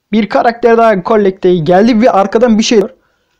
Bir karakter daha Collect'e geldi ve arkadan bir şey var.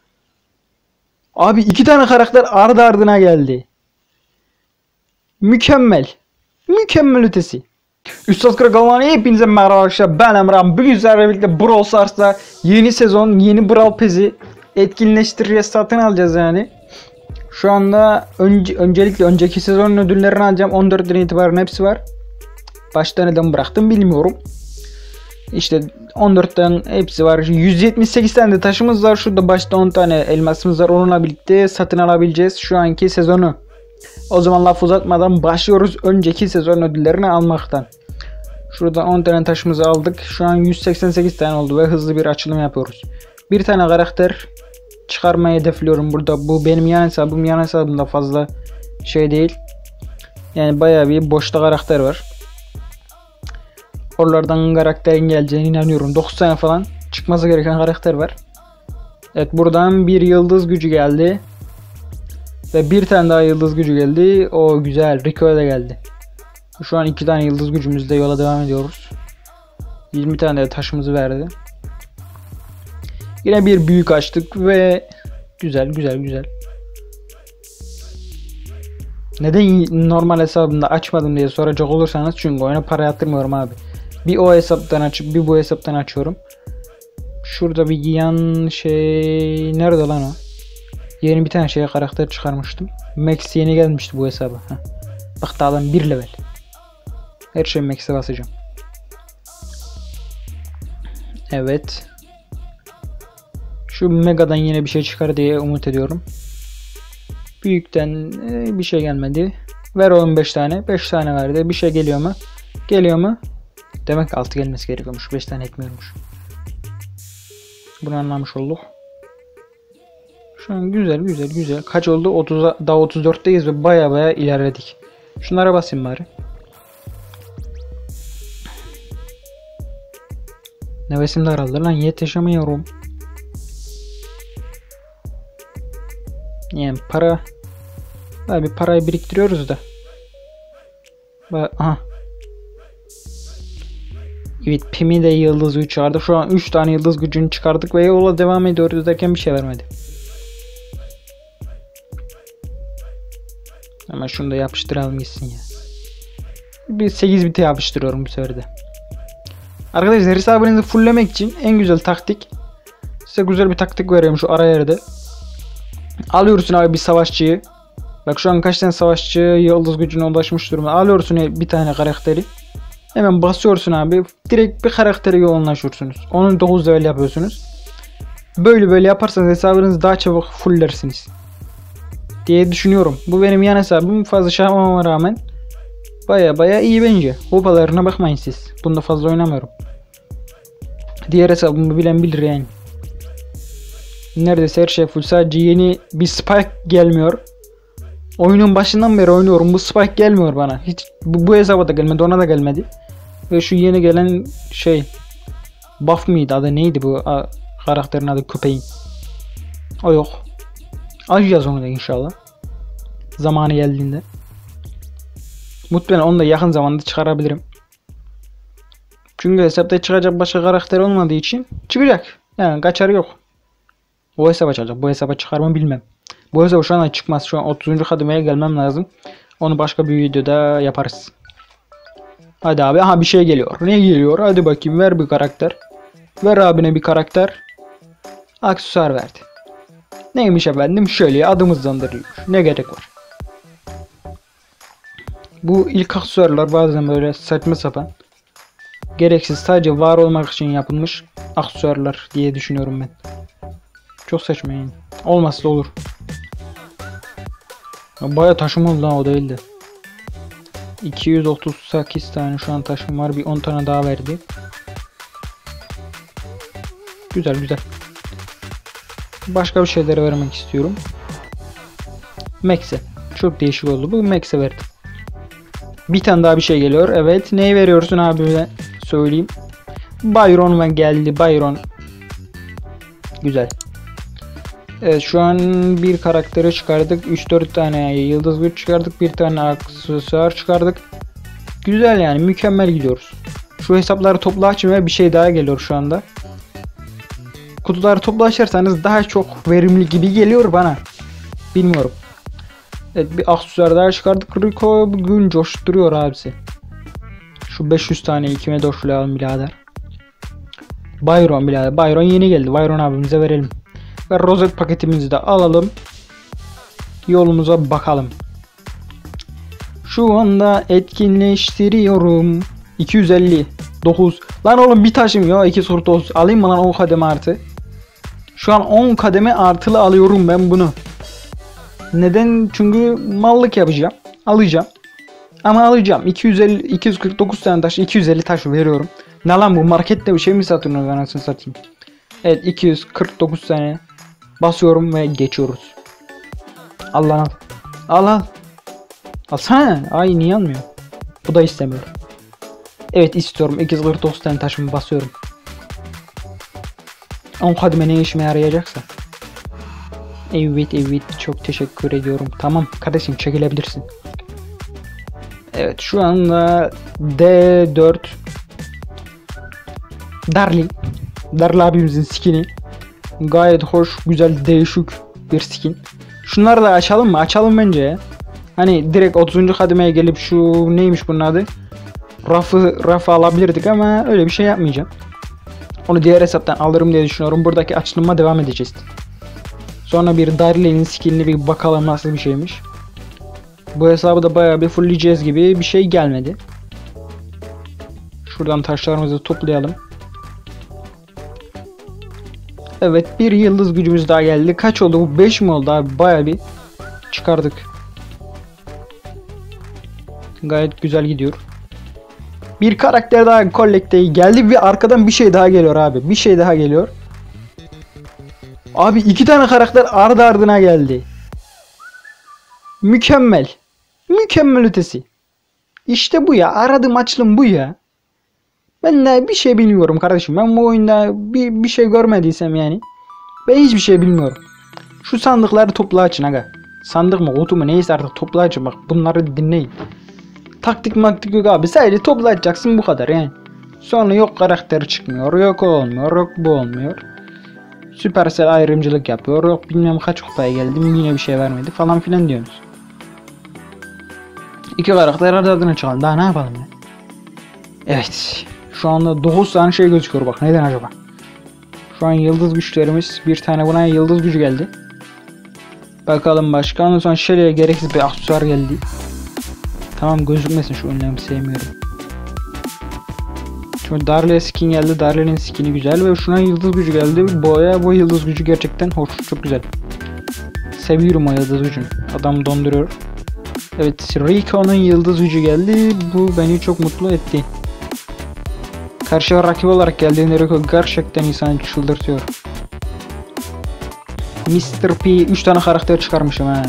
Abi 2 tane karakter ardı ardına geldi. Mükemmel. Mükemmel ötesi. Üstad Krakalman'a hepinize merhaba arkadaşlar. Ben Emrah. Bugün sizlerle birlikte Brawl Stars'ta yeni sezon, yeni Brawl Pass'i etkinleştireceğiz, satın alacağız yani. Şu anda öncelikle önceki sezonun ödüllerini alacağım. 14'ten itibaren hepsi var. Başta neden bıraktım bilmiyorum. İşte 14'ten hepsi var. 178 tane de taşımız var. Şurada başta 10 tane elmasımız var. Onunla birlikte satın alabileceğiz şu anki sezonu. O zaman laf uzatmadan başlıyoruz önceki sezon ödüllerini almaktan. Şurada 10 tane taşımızı aldık. Şu an 188 tane oldu ve hızlı bir açılım yapıyoruz. Bir tane karakter çıkarmayı hedefliyorum burada. Bu benim yan hesabım. Yan hesabımda fazla şey değil. Yani bayağı bir boşta karakter var. Oralardan karakterin geleceğine inanıyorum. 9 tane falan çıkması gereken karakter var. Evet, buradan bir yıldız gücü geldi. Ve bir tane daha yıldız gücü geldi. O güzel. Rico'ya da geldi. Şu an 2 tane yıldız gücümüzle yola devam ediyoruz. 20 tane de taşımızı verdi. Yine bir büyük açtık ve güzel. Neden normal hesabımda açmadım diye soracak olursanız, çünkü oyuna para yatırmıyorum abi. Bir o hesaptan açıp bir bu hesaptan açıyorum. Şurada bir yan şey nerede lan o? Yeni bir tane şeye karakter çıkarmıştım. Max yeni gelmişti bu hesaba. Heh. Bak daha adam 1 level. Her şey Max'e basacağım. Evet. Şu Mega'dan yine bir şey çıkar diye umut ediyorum. Büyükten bir şey gelmedi. Ver oğlum 5 tane. 5 tane verdi. Bir şey geliyor mu? Geliyor mu? Demek 6 gelmesi gerekiyormuş. 5 tane etmiyormuş. Bunu anlamış olduk. Şu an güzel. Kaç oldu? 30'a, daha 34'teyiz ve baya ilerledik. Şunlara basayım bari. Nefesim daraldı lan, yetişemiyorum. Yani para. Abi parayı biriktiriyoruz da. Aha. Evet, Pim'i de yıldız gücü çıkardık. Şu an 3 tane yıldız gücünü çıkardık ve yola devam ediyoruz derken bir şey vermedi. Ama şunu da yapıştıralım gitsin ya. Bir 8 bite yapıştırıyorum bu sefer de. Arkadaşlar, hesabınızı fulllemek için en güzel taktik. Size güzel bir taktik veriyorum şu ara yerde. Alıyorsun abi bir savaşçıyı. Bak şu an kaç tane savaşçı yıldız gücüne ulaşmış durumda. Alıyorsun bir tane karakteri. Hemen basıyorsun abi. Direkt bir karaktere yoğunlaşıyorsunuz. Onun 9 level yapıyorsunuz. Böyle yaparsanız hesabınızı daha çabuk fulllersiniz diye düşünüyorum. Bu benim yan hesabım. Fazla şey yapmama rağmen baya iyi bence. Kupalarına bakmayın siz. Bunda fazla oynamıyorum. Diğer hesabımı bilen bilir yani. Neredeyse her şey full. Sadece yeni bir Spike gelmiyor. Oyunun başından beri oynuyorum. Bu Spike gelmiyor bana. Hiç bu hesaba da gelmedi, ona da gelmedi. Ve şu yeni gelen şey, Buff mıydı adı, neydi bu karakterin adı, köpeğin. O yok. Açacağız onu da inşallah. Zamanı geldiğinde. Muhtemelen onu da yakın zamanda çıkarabilirim. Çünkü hesapta çıkacak başka karakter olmadığı için çıkacak. Yani kaçarı yok. O hesaba çıkacak. Bu hesaba çıkar mı bilmem. Bu hesaba şu an çıkmaz. Şu an 30. kademeye gelmem lazım. Onu başka bir videoda yaparız. Hadi abi. Aha bir şey geliyor. Ne geliyor? Hadi bakayım, ver bir karakter. Ver abine bir karakter. Aksesuar verdi. Neymiş efendim? Şöyle adımızdan duruyor. Ne gerek var? Bu ilk aksesuarlar bazen böyle saçma sapan, gereksiz, sadece var olmak için yapılmış aksesuarlar diye düşünüyorum ben. Çok saçma yani. Olmazsa da olur. Baya taşım oldu lan, o değildi. 238 tane şu an taşım var. Bir 10 tane daha verdi. Güzel. Başka bir şeylere vermek istiyorum. Max'e. Çok değişik oldu. Bu Max'e verdim. Bir tane daha bir şey geliyor. Evet. Neyi veriyorsun abi? Söyleyeyim. Byron geldi. Byron. Güzel. Evet, şu an bir karakteri çıkardık. 3-4 tane yıldız güç çıkardık. Bir tane aksesuar çıkardık. Güzel yani. Mükemmel gidiyoruz. Şu hesapları topla açın ve bir şey daha geliyor şu anda. kutuları toplu açarsanız daha çok verimli gibi geliyor bana. Bilmiyorum. Evet, bir aksesuar daha çıkardık. Rico bugün coşturuyor abisi. Şu 500 taneyi kime doşlayalım birader. Byron birader. Byron yeni geldi. Byron abimize verelim. Ve rozet paketimizi de alalım. Yolumuza bakalım. Şu anda etkinleştiriyorum. 259. Lan oğlum bir taşım ya. 249. Alayım mı lan 10 kademe artı? Şu an 10 kademe artılı alıyorum ben bunu. Neden? Çünkü mallık yapacağım. Alacağım. Ama alacağım. 249 tane taş, 250 taş veriyorum. Ne lan bu markette bir şey mi satıyorsunuz anasını satayım. Evet 249 tane basıyorum ve geçiyoruz. Al lan al. Al al. Alsana. Ay niye almıyor? Bu da istemiyor. Evet istiyorum. 249 tane taşımı basıyorum. 10 kademe ne işime yarayacaksa. Evet çok teşekkür ediyorum. Tamam kardeşim çekilebilirsin. Evet şu anda D4 Darling abimizin skini. Gayet hoş, güzel, değişik bir skin. Şunları da açalım mı? Açalım bence ya. Hani direkt 30. kademeye gelip şu neymiş bunun adı? Rafı alabilirdik ama öyle bir şey yapmayacağım. Onu diğer hesaptan alırım diye düşünüyorum. Buradaki açılıma devam edeceğiz. Sonra bir Darling'in skinini bir bakalım nasıl bir şeymiş. Bu hesabı da bayağı bir fullleyeceğiz gibi bir şey gelmedi. Şuradan taşlarımızı toplayalım. Evet bir yıldız gücümüz daha geldi. Kaç oldu bu? 5 mi oldu abi? Bayağı bir çıkardık. Gayet güzel gidiyor. Bir karakter daha kolekte geldi ve arkadan bir şey daha geliyor abi. Bir şey daha geliyor. Abi 2 tane karakter ardı ardına geldi. Mükemmel. Mükemmel ötesi. İşte bu ya. Aradığım açılım bu ya. Ben de bir şey bilmiyorum kardeşim. Ben bu oyunda bir şey görmediysem yani. Ben hiçbir şey bilmiyorum. Şu sandıkları topla açın aga. Sandık mı kutu mu neyse artık topla açın bak. Bunları dinleyin. Taktik maktik yok abi. Sadece topla açacaksın bu kadar yani. Sonra yok karakter çıkmıyor. Yok o olmuyor. Yok bu olmuyor. Supercell ayrımcılık yapıyor. Yok bilmem kaç kupaya geldim yine bir şey vermedi falan filan diyorsunuz. 2 karakter ardına çıkalım. Daha ne yapalım ya? Evet. Şu anda 9 tane şey gözüküyor bak. Neden acaba? Şu an yıldız güçlerimiz. Bir tane buna yıldız gücü geldi. Bakalım başka. Ondan sonra Shelly'e gereksiz bir aksesuar geldi. Tamam gözükmesin şu önlemi sevmiyorum. Şimdi Darley'e skin geldi. Darley'nin skini güzel ve şuna yıldız gücü geldi. Bu yıldız gücü gerçekten hoş. Çok güzel. Seviyorum o yıldız gücünü. Adam donduruyor. Evet Rico'nun yıldız gücü geldi. Bu beni çok mutlu etti. Karşıya rakip olarak geldiğinde Rico gerçekten insanı çıldırtıyor. Mr. P 3 tane karakter çıkarmışım ha.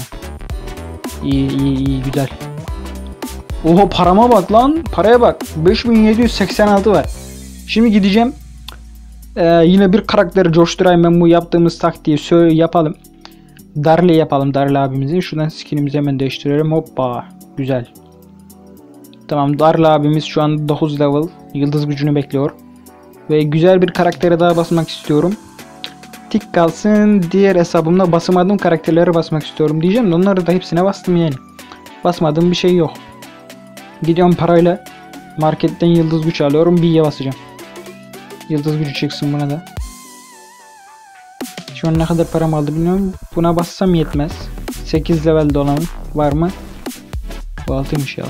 İyi güzel. Oho parama bak lan. Paraya bak. 5786 var. Şimdi gideceğim. Yine bir karakteri coşturayım ben bu yaptığımız taktiği yapalım. Darley yapalım Darley abimizin. Şuradan skinimizi hemen değiştirelim. Hoppa. Güzel. Tamam Darley abimiz şu an 9 level. Yıldız gücünü bekliyor. Ve güzel bir karaktere daha basmak istiyorum. Tik kalsın. Diğer hesabımda basamadığım karakterlere basmak istiyorum diyeceğim de onları da hepsine bastım yani. Basmadığım bir şey yok. Gidiyorum parayla marketten yıldız güç alıyorum. B'ye basacağım. Yıldız gücü çıksın buna da. Şu an ne kadar param aldı bilmiyorum. Buna bassam yetmez. 8 levelde olan var mı? Bu 6'ymış ya.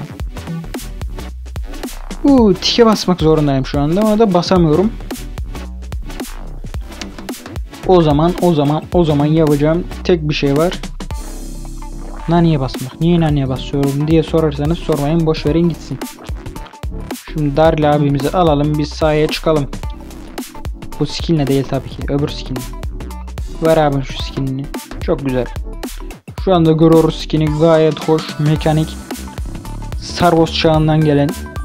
Tike basmak zorundayım şu anda. Ona da basamıyorum. O zaman yapacağım tek bir şey var. Naniye basmak. Niye naniye basıyorum diye sorarsanız sormayın. Boş verin gitsin. Şimdi Darley abimizi alalım. Biz sahaya çıkalım. Bu skinle değil tabii ki. Öbür skinle. Ver abi şu skinini. Çok güzel. Şu anda görüyoruz skini gayet hoş. Mekanik. Star Wars çağından gelen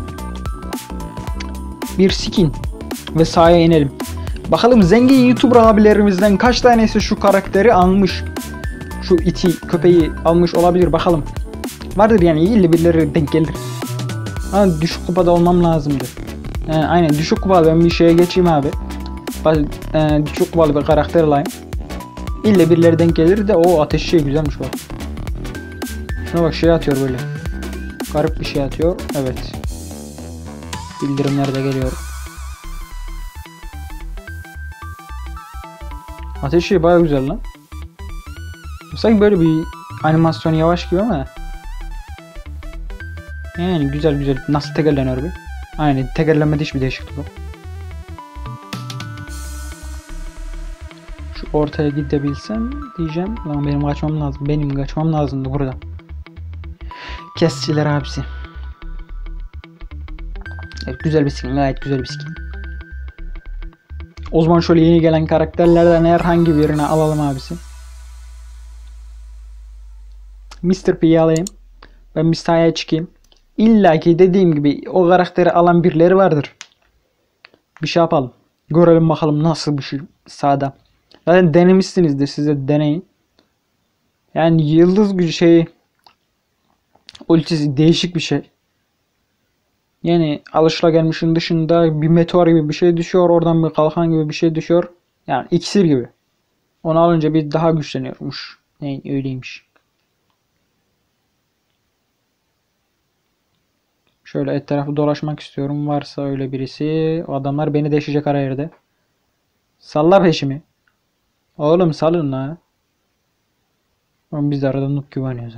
bir skin. Ve sahaya inelim. Bakalım zengin YouTuber abilerimizden kaç tanesi şu karakteri almış. Şu iti köpeği almış olabilir bakalım. Vardır yani illa birileri denk gelir. Ha düşük kupada olmam lazımdı. Aynen düşük kupada ben bir şeye geçeyim abi. Çok havalı bir karakter alayım. İlle birileri denk gelir de o ateş şey güzelmiş bak. Şuna bak şey atıyor böyle. Garip bir şey atıyor. Evet. Bildirimler de geliyor. Ateş şey baya güzel lan. Sanki böyle bir animasyon yavaş gibi ama. Yani güzel güzel. Nasıl tekerleniyor bir? Aynen tekerlenmede hiçbir değişiklik yok. Şu ortaya gidebilsem diyeceğim. Lan benim kaçmam lazım. Benim kaçmam lazımdı burada. Kesçiler abisi. Evet, güzel bir skin. Gayet güzel bir skin. O zaman şöyle yeni gelen karakterlerden herhangi birini alalım abisi. Mr. P'yi alayım. Ben bir sahaya çıkayım. İlla ki dediğim gibi o karakteri alan birileri vardır. Bir şey yapalım. Görelim bakalım nasıl bir şey sahada. Zaten denemişsinizdir, size deneyin. Yani yıldız gücü şeyi ultisi değişik bir şey. Yani alışılagelmişin dışında bir meteor gibi bir şey düşüyor. Oradan bir kalkan gibi bir şey düşüyor. Yani iksir gibi. Onu alınca bir daha güçleniyormuş. Yani öyleymiş. Şöyle etrafı dolaşmak istiyorum. Varsa öyle birisi. O adamlar beni deşecek ara yerde. Salla peşimi. Oğlum salın la. Oğlum biz de arada noob güveniyoruz.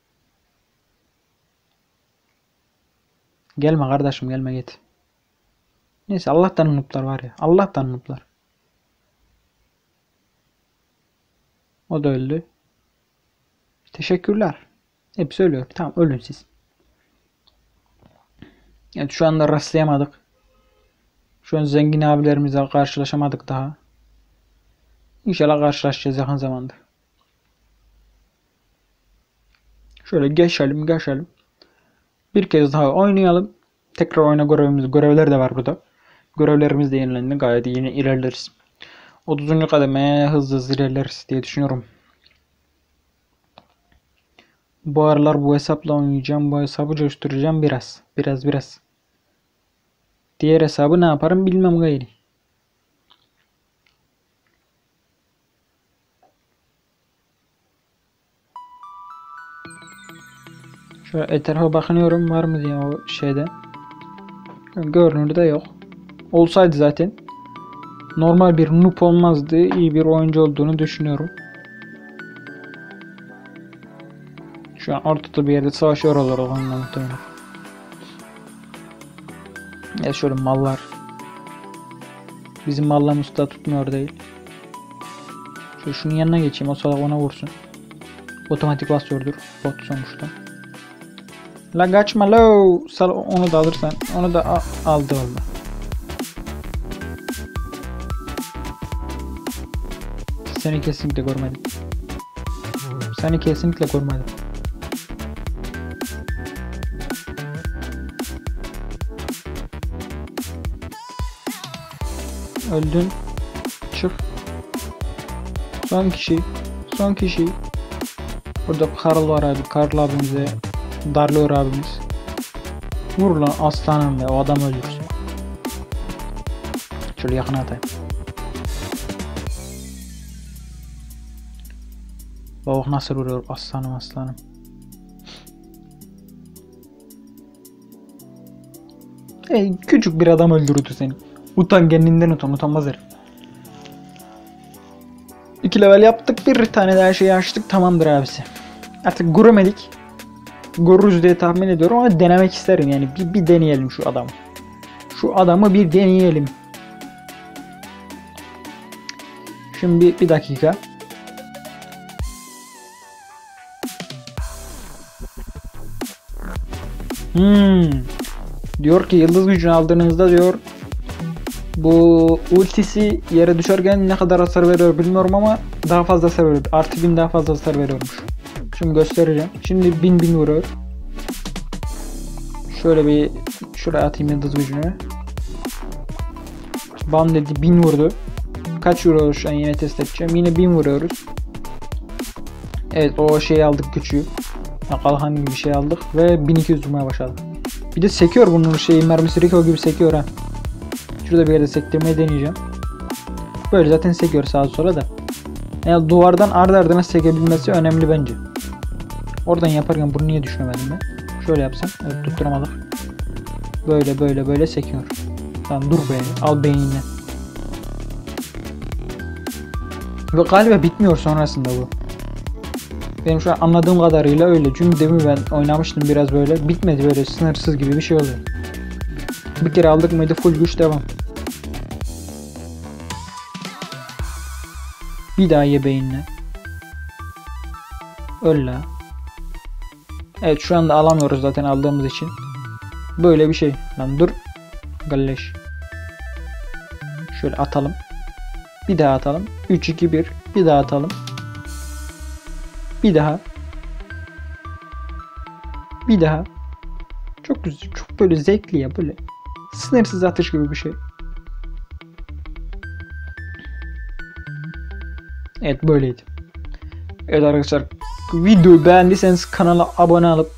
Gelme kardeşim gelme git. Neyse Allah'tan nooblar var ya. Allah'tan nooblar. O da öldü. Teşekkürler. Hep söylüyorum. Tamam ölün siz. Evet şu anda rastlayamadık. Şu an zengin abilerimizle karşılaşamadık daha. İnşallah karşılaşacağız yakın zamanda. Şöyle geçelim. Bir kez daha oynayalım. Tekrar oyna görevler de var burada. Görevlerimiz de yenilendi. Gayet yeni ilerleriz. 30. kademeye hızlı ilerleriz diye düşünüyorum. Bu aralar bu hesapla oynayacağım. Bu hesabı coşturacağım biraz. Biraz. Diğer hesabı ne yaparım bilmem gayri. Şöyle etrafa bakınıyorum var mı diye o şeyde. Görünürde yok. Olsaydı zaten normal bir noob olmazdı. İyi bir oyuncu olduğunu düşünüyorum. Şu an ortada bir yerde savaşıyorlar onunla muhtemelen. Ya şöyle mallar. Bizim mallarımız da tutmuyor değil. Şöyle şunun yanına geçeyim. O salak ona vursun. Otomatik basıyordur. Bot sonuçta. La kaçma lo. Onu da alırsan. Onu da aldı valla. Seni kesinlikle görmedim. Öldün. Çık. Son kişi. Burada Karl var abi. Karl abimize darlıyor abimiz. Vur lan aslanım be. O adam öldürsün. Şöyle yakına atayım. Bak nasıl vuruyor aslanım. Küçük bir adam öldürdü seni. Kendinden utanmaz herif. 2 level yaptık. Bir tane daha şey açtık. Tamamdır abisi. Artık göremedik. Görürüz diye tahmin ediyorum ama denemek isterim yani. Bir deneyelim şu adamı. Şu adamı bir deneyelim. Şimdi bir dakika. Diyor ki yıldız gücünü aldığınızda diyor bu ultisi yere düşerken ne kadar hasar veriyor bilmiyorum ama daha fazla hasar veriyor. Artı 1000 daha fazla hasar veriyormuş. Şimdi göstereceğim. Şimdi 1000 vuruyor. Şöyle bir şuraya atayım yıldız gücünü. Bam dedi 1000 vurdu. Kaç vuruyoruz şu an yine test edeceğim. Yine 1000 vuruyoruz. Evet o şeyi aldık gücü. Kalkan gibi bir şey aldık ve 1200 vurmaya başladık. Bir de sekiyor bunun mermisi Rico gibi sekiyor ha. Şurada bir yerde sektirmeyi deneyeceğim. Böyle zaten sekiyor sağa sola da. Yani duvardan ardı ardına sekebilmesi önemli bence. Oradan yaparken bunu niye düşünemedim ben? Şöyle yapsam. Evet, tutturamadık. Böyle sekiyor. Tamam dur be. Al beynini. Ve galiba bitmiyor sonrasında bu. Benim şu an anladığım kadarıyla öyle. Çünkü demin ben oynamıştım biraz böyle. Bitmedi, böyle sınırsız gibi bir şey oluyor. Bir kere aldık mıydı full güç devam. Bir daha ye beynine. Öl la. Evet şu anda alamıyoruz zaten aldığımız için. Böyle bir şey. Lan dur. Galleş. Şöyle atalım. Bir daha atalım. 3 2 1. Bir daha atalım. Bir daha. Bir daha. Çok güzel. Çok böyle zevkli ya, böyle. Sınırsız atış gibi bir şey. Evet böyleydi. Evet arkadaşlar, videoyu beğendiyseniz kanala abone olup